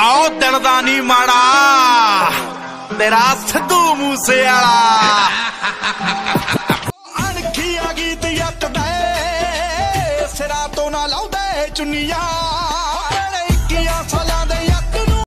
आओ दिलदा नी माड़ा तेरा सिद्धू मूसे वाला अणखिया गीत यत दे सिरा तो ना लाउदे चुनिया